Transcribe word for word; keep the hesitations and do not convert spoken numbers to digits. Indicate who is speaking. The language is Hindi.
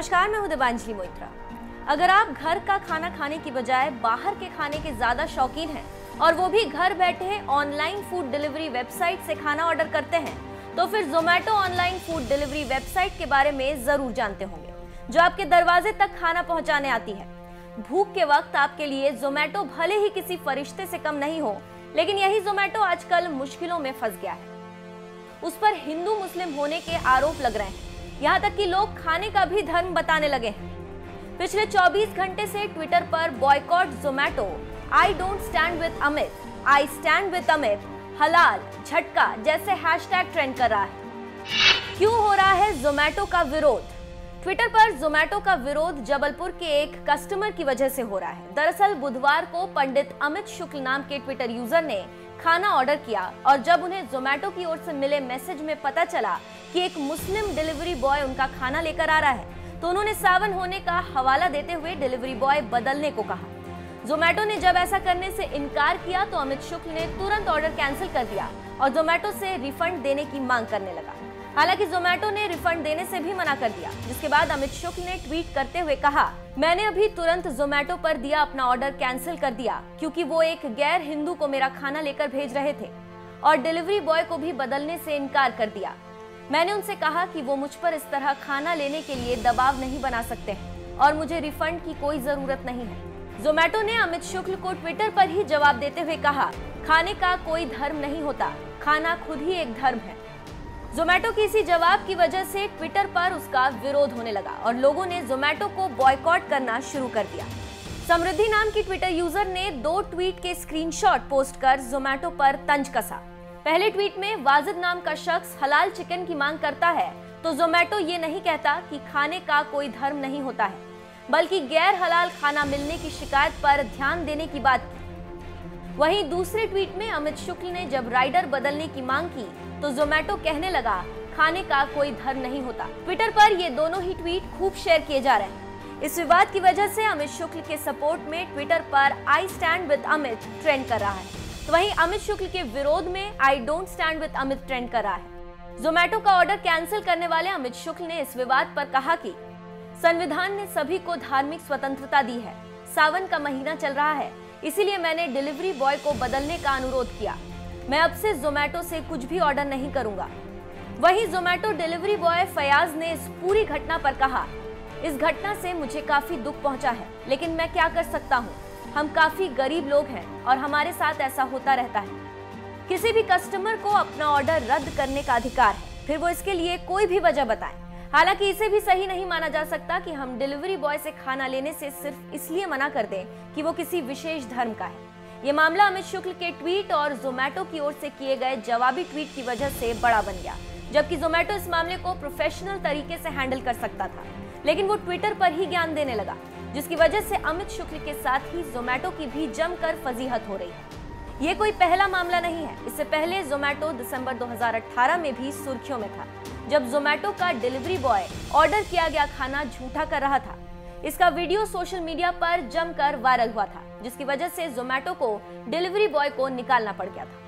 Speaker 1: नमस्कार, मैं हूं देवांजलि मोइत्रा। अगर आप घर का खाना खाने की बजाय बाहर के खाने के ज्यादा शौकीन हैं और वो भी घर बैठे ऑनलाइन फूड डिलीवरी वेबसाइट से खाना ऑर्डर करते हैं, तो फिर Zomato online food delivery website के बारे में जरूर जानते होंगे, जो आपके दरवाजे तक खाना पहुंचाने आती है। भूख के वक्त आपके लिए जोमैटो भले ही किसी फरिश्ते से कम नहीं हो, लेकिन यही जोमैटो आजकल मुश्किलों में फंस गया है। उस पर हिंदू मुस्लिम होने के आरोप लग रहे हैं, यहाँ तक कि लोग खाने का भी धर्म बताने लगे हैं। पिछले चौबीस घंटे से ट्विटर पर boycott Zomato, I don't stand with Amit, I stand with Amit, हलाल, झटका जैसे हैशटैग ट्रेंड कर रहा है। क्यों हो रहा है जोमैटो का विरोध? ट्विटर पर जोमैटो का विरोध जबलपुर के एक कस्टमर की वजह से हो रहा है। दरअसल बुधवार को पंडित अमित शुक्ल नाम के ट्विटर यूजर ने खाना ऑर्डर किया और जब उन्हें जोमैटो की ओर से मिले मैसेज में पता चला कि एक मुस्लिम डिलीवरी बॉय उनका खाना लेकर आ रहा है, तो उन्होंने सावन होने का हवाला देते हुए डिलीवरी बॉय बदलने को कहा। जोमैटो ने जब ऐसा करने से इनकार किया तो अमित शुक्ल ने तुरंत ऑर्डर कैंसिल कर दिया और जोमैटो से रिफंड देने की मांग करने लगा। हालांकि जोमैटो ने रिफंड देने से भी मना कर दिया, जिसके बाद अमित शुक्ल ने ट्वीट करते हुए कहा, मैंने अभी तुरंत जोमैटो पर दिया अपना ऑर्डर कैंसिल कर दिया क्योंकि वो एक गैर हिंदू को मेरा खाना लेकर भेज रहे थे और डिलीवरी बॉय को भी बदलने से इनकार कर दिया। मैंने उनसे कहा कि वो मुझ पर इस तरह खाना लेने के लिए दबाव नहीं बना सकते हैं और मुझे रिफंड की कोई जरूरत नहीं है। जोमैटो ने अमित शुक्ल को ट्विटर पर ही जवाब देते हुए कहा, खाने का कोई धर्म नहीं होता, खाना खुद ही एक धर्म है। जोमैटो की इसी जवाब की वजह से ट्विटर पर उसका विरोध होने लगा और लोगों ने जोमैटो को बॉयकॉट करना शुरू कर दिया। समृद्धि नाम की ट्विटर यूजर ने दो ट्वीट के स्क्रीनशॉट पोस्ट कर जोमैटो पर तंज कसा। पहले ट्वीट में वाजिद नाम का शख्स हलाल चिकन की मांग करता है, तो जोमैटो ये नहीं कहता कि खाने का कोई धर्म नहीं होता है, बल्कि गैर हलाल खाना मिलने की शिकायत पर ध्यान देने की बात की। वहीं दूसरे ट्वीट में अमित शुक्ल ने जब राइडर बदलने की मांग की, तो जोमैटो कहने लगा, खाने का कोई धर्म नहीं होता। ट्विटर पर ये दोनों ही ट्वीट खूब शेयर किए जा रहे हैं। इस विवाद की वजह से अमित शुक्ल के सपोर्ट में ट्विटर पर I stand with Amit trend कर रहा है, तो वहीं अमित शुक्ल के विरोध में I don't stand with Amit trend कर रहा है। जोमैटो का ऑर्डर कैंसिल करने वाले अमित शुक्ल ने इस विवाद पर कहा कि संविधान ने सभी को धार्मिक स्वतंत्रता दी है, सावन का महीना चल रहा है, इसीलिए मैंने डिलीवरी बॉय को बदलने का अनुरोध किया। मैं अब से जोमैटो से कुछ भी ऑर्डर नहीं करूंगा। वहीं जोमैटो डिलीवरी बॉय फयाज ने इस पूरी घटना पर कहा, इस घटना से मुझे काफी दुख पहुंचा है, लेकिन मैं क्या कर सकता हूं, हम काफी गरीब लोग हैं और हमारे साथ ऐसा होता रहता है। किसी भी कस्टमर को अपना ऑर्डर रद्द करने का अधिकार है, फिर वो इसके लिए कोई भी वजह बताए। हालांकि इसे भी सही नहीं माना जा सकता कि हम डिलीवरी बॉय से खाना लेने से सिर्फ इसलिए मना कर दें कि वो किसी विशेष धर्म का है। ये मामला अमित शुक्ल के ट्वीट और जोमैटो की ओर से किए गए जवाबी ट्वीट की वजह से बड़ा बन गया, जबकि जोमैटो इस मामले को प्रोफेशनल तरीके से हैंडल कर सकता था, लेकिन वो ट्विटर पर ही ज्ञान देने लगा, जिसकी वजह से अमित शुक्ल के साथ ही जोमैटो की भी जमकर फजीहत हो रही है। ये कोई पहला मामला नहीं है। इससे पहले जोमैटो दिसंबर दो हज़ार अठारह में भी सुर्खियों में था, जब जोमैटो का डिलीवरी बॉय ऑर्डर किया गया खाना झूठा कर रहा था। इसका वीडियो सोशल मीडिया पर जमकर वायरल हुआ था, जिसकी वजह से जोमैटो को डिलीवरी बॉय को निकालना पड़ गया था।